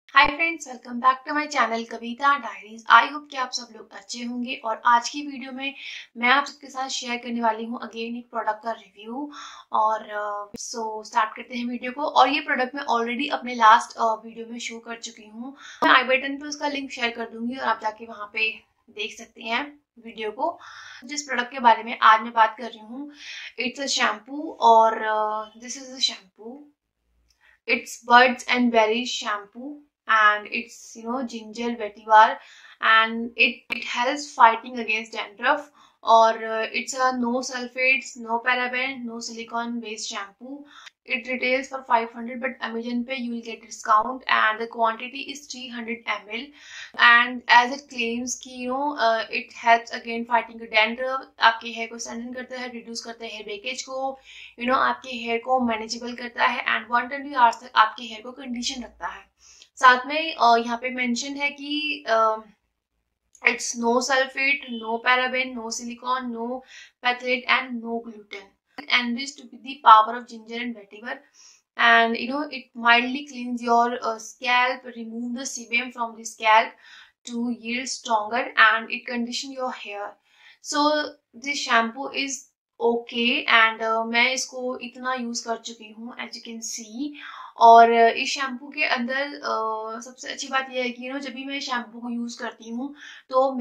Hi friends, welcome back to my channel Kavita diaries. I hope कि आप सब लोग अच्छे होंगे। और आज की वीडियो में मैं आप सबके साथ शेयर करने वाली हूँ अगेन एक प्रोडक्ट का रिव्यू। और स्टार्ट करते हैं वीडियो को। और ये प्रोडक्ट मैं ऑलरेडी अपने लास्ट वीडियो में शो कर चुकी हूँ। मैं आई बटन पे उसका लिंक शेयर कर दूंगी और आप जाके वहाँ पे देख सकते हैं वीडियो को। जिस प्रोडक्ट के बारे में आज मैं बात कर रही हूँ, इट्स अ शैम्पू। और this is a shampoo, it's Buds and Berries shampoo, and it's ginger vetiver, and it helps fighting against dandruff. Or it's a no sulfates, no paraben, no silicone based shampoo. It retails for 500, but Amazon पे you will get discount, and the quantity is 300 ml. And as it claims कि it helps again fighting dandruff, आपके hair को strengthen करता है, reduce करता है hair breakage को, आपके हेयर को मैनेजेबल करता है, एंड 120 आवर्स तक आपके हेयर को कंडीशन रखता है। साथ में यहाँ पे मेंशन है कि it's no sulfate, no paraben, no silicone, no phthalate, and no gluten. Enriched with the power of ginger and vetiver, and it mildly cleans your scalp, remove the sebum from the scalp to yield stronger, and it condition your hair. So this shampoo is okay, and मैं इसको इतना use कर चुकी हूँ as you can सी। और इस shampoo के अंदर सबसे अच्छी बात यह है कि जब भी मैं शैम्पू को यूज करती हूँ तो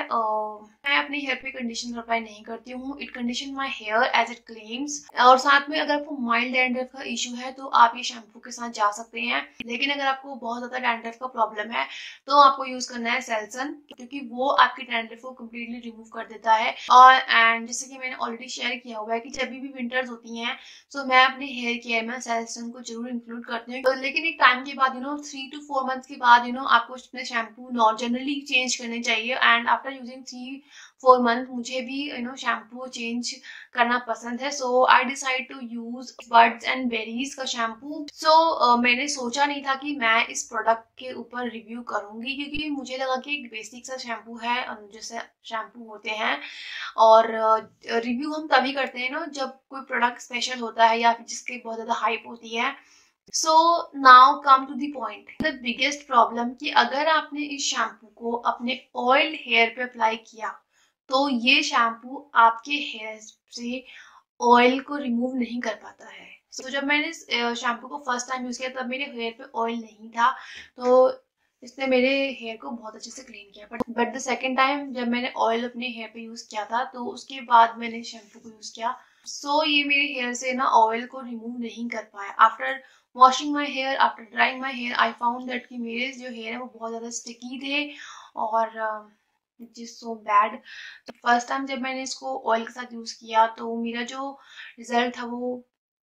मैं अपने हेयर पे कंडीशनर अप्लाई नहीं करती हूँ। It condition my hair as it claims. और साथ में अगर आपको माइल्ड डैंड्रफ का इशू है तो आप ये शैम्पू के साथ जा सकते हैं। लेकिन अगर आपको बहुत ज्यादा डैंड्रफ का प्रॉब्लम है तो आपको यूज करना है सेल्सन, क्योंकि वो आपकी डैंड्रफ को कम्प्लीटली रिमूव कर देता है। और एंड जैसे कि मैंने ऑलरेडी शेयर किया हुआ है कि जब भी विंटर्स होती हैं तो मैं अपने हेयर केयर में सेल्सन को जरूर इंक्लूड करती हूँ। लेकिन एक टाइम के बाद 3 to 4 मंथ्स के बाद आपको अपने शैम्पू जनरली चेंज करने चाहिए। एंड आफ्टर यूजिंग 3-4 मंथ मुझे भी शैम्पू चेंज करना पसंद है। So I decide to use Buds and Berries का शैम्पू। सो मैंने सोचा नहीं था कि मैं इस प्रोडक्ट के ऊपर रिव्यू करूंगी, क्योंकि मुझे लगा कि एक बेसिक सा शैम्पू है जैसे शैम्पू होते हैं। और रिव्यू हम तभी करते हैं ना जब कोई प्रोडक्ट स्पेशल होता है या फिर जिसकी बहुत ज्यादा हाइप होती है। So now come to the point, the biggest problem कि अगर आपने इस शैम्पू को अपने ऑयल हेयर पे अप्लाई किया तो ये शैम्पू आपके हेयर से ऑयल को रिमूव नहीं कर पाता है। सो जब मैंने इस शैम्पू को फर्स्ट टाइम यूज किया तब मेरे हेयर पे ऑयल नहीं था, तो इसने मेरे हेयर को बहुत अच्छे से क्लीन किया। बट द सेकेंड टाइम जब मैंने ऑयल अपने हेयर पे यूज किया था तो उसके बाद मैंने शैम्पू को यूज किया। सो ये मेरे हेयर से ना ऑयल को रिमूव नहीं कर पाया। After washing my hair, after drying my hair, I found that कि मेरे जो हेयर है वो बहुत ज़्यादा स्टिकी थे और विच इज सो बैड। तो फर्स्ट टाइम जब मैंने इसको ऑयल के साथ यूज किया तो मेरा जो रिजल्ट था वो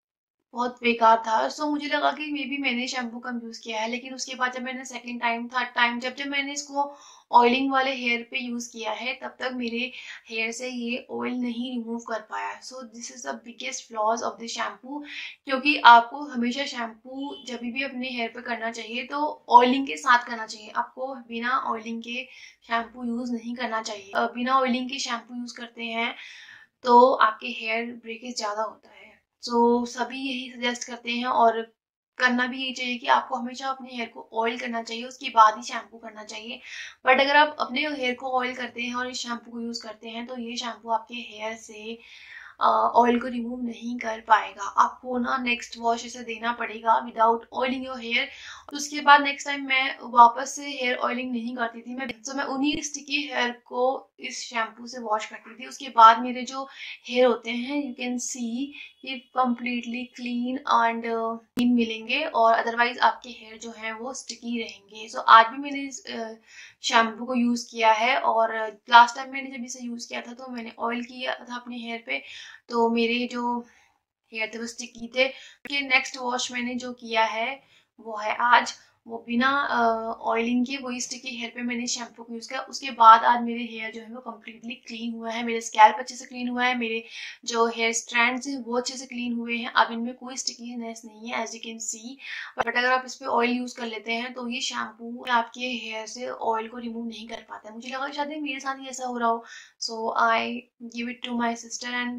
बहुत बेकार था। सो मुझे लगा कि मे बी मैंने शैम्पू कम यूज किया है। लेकिन उसके बाद जब मैंने सेकंड टाइम, थर्ड टाइम, जब मैंने इसको ऑयलिंग वाले हेयर पे यूज किया है तब तक मेरे हेयर से ये ऑयल नहीं रिमूव कर पाया। So this is the biggest flaws of this shampoo, क्योंकि आपको हमेशा शैम्पू जब भी अपने हेयर पे करना चाहिए तो ऑयलिंग के साथ करना चाहिए। आपको बिना ऑयलिंग के शैम्पू यूज नहीं करना चाहिए। बिना ऑयलिंग के शैम्पू यूज करते हैं तो आपके हेयर ब्रेकेज ज्यादा होता है। सो सभी यही सजेस्ट करते हैं और करना भी यही चाहिए कि आपको हमेशा अपने हेयर को ऑयल करना चाहिए, उसके बाद ही शैम्पू करना चाहिए। बट अगर आप अपने हेयर को ऑयल करते हैं और इस शैम्पू को यूज करते हैं तो ये शैम्पू आपके हेयर से ऑयल को रिमूव नहीं कर पाएगा। आपको ना नेक्स्ट वॉश इसे देना पड़ेगा विदाउट ऑयलिंग योर हेयर। उसके बाद नेक्स्ट टाइम मैं वापस से हेयर ऑयलिंग नहीं करती थी। मैं उन्हीं स्टिकी हेयर को इस शैम्पू से वॉश करती थी। उसके बाद मेरे जो हेयर होते हैं यू कैन सी ये कम्प्लीटली क्लीन एंड क्लीन मिलेंगे, और अदरवाइज आपके हेयर जो है वो स्टिकी रहेंगे। सो आज भी मैंने इस शैम्पू को यूज किया है, और लास्ट टाइम मैंने जब इसे यूज किया था तो मैंने ऑयल किया था अपने हेयर पे तो मेरे जो हेयर थे वो स्टिकी थे। कि नेक्स्ट वॉश मैंने जो किया है वो है आज, वो बिना ऑयलिंग के वही स्टिकी हेयर पे मैंने शैम्पू को यूज किया। उसके बाद आज मेरे हेयर जो है वो कम्प्लीटली क्लीन हुआ है, मेरे स्कैल्प अच्छे से क्लीन हुआ है, मेरे जो हेयर स्ट्रैंड्स हैं वो अच्छे से क्लीन हुए हैं। अब इनमें कोई स्टिकीनेस नहीं है as you can see. But अगर आप इस पे ऑयल यूज कर लेते हैं तो ये शैम्पू आपके हेयर से ऑयल को रिमूव नहीं कर पाता है। मुझे लगा शायद मेरे साथ ही ऐसा हो रहा हो। So I give it to my sister and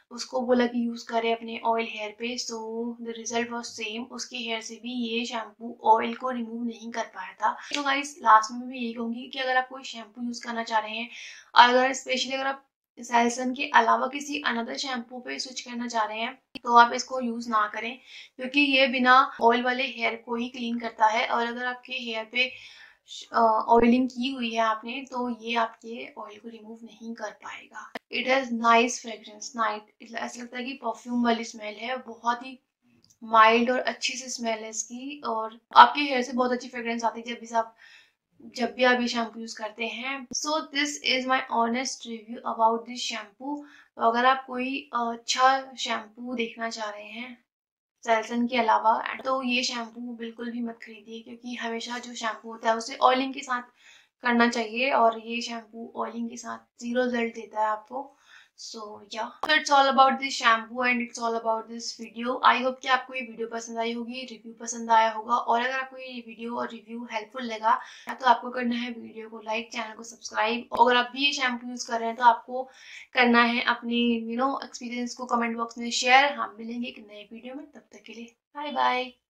उसको बोला कि यूज करे अपने ऑयल हेयर पे, so the result was same. उसके हेयर से भी ये शैम्पू ऑयल को रिमूव नहीं कर पाया था। तो गाइस लास्ट में मैं यही कहूंगी कि अगर आप कोई शैम्पू यूज करना चाह रहे हैं, अगर स्पेशली अगर आप सेल्सन के अलावा किसी अनदर शैम्पू पे स्विच करना चाह रहे हैं, तो आप इसको यूज ना करें, क्योंकि ये बिना ऑयल वाले हेयर को ही क्लीन करता है। और अगर आपके हेयर पे ऑयलिंग की हुई है आपने, तो ये आपके ऑयल को रिमूव नहीं कर पाएगा। It has nice fragrance, night, ऐसा लगता है कि परफ्यूम वाली स्मेल है, बहुत ही माइल्ड और अच्छी सी स्मेल है इसकी। और आपके हेयर से बहुत अच्छी फ्रेग्रेंस आती है जब भी आप ये शैम्पू यूज करते हैं। So this is my honest review about this shampoo. तो अगर आप कोई अच्छा शैम्पू देखना चाह रहे हैं सेल्सन के अलावा, तो ये शैम्पू बिल्कुल भी मत खरीदिए, क्योंकि हमेशा जो शैम्पू होता है उसे ऑयलिंग के साथ करना चाहिए, और ये शैम्पू ऑयलिंग के साथ 0 रिजल्ट देता है आपको। सो या it's all about this shampoo and it's all about this video. I hope कि आपको ये वीडियो पसंद आई होगी, रिव्यू पसंद आया होगा। और अगर आपको ये वीडियो और रिव्यू हेल्पफुल लगा, तो आपको करना है वीडियो को लाइक, चैनल को सब्सक्राइब। अगर आप भी ये शैम्पू यूज कर रहे हैं, तो आपको करना है अपने एक्सपीरियंस को कमेंट बॉक्स में शेयर। हम मिलेंगे एक नए वीडियो में, तब तक के लिए बाय बाय।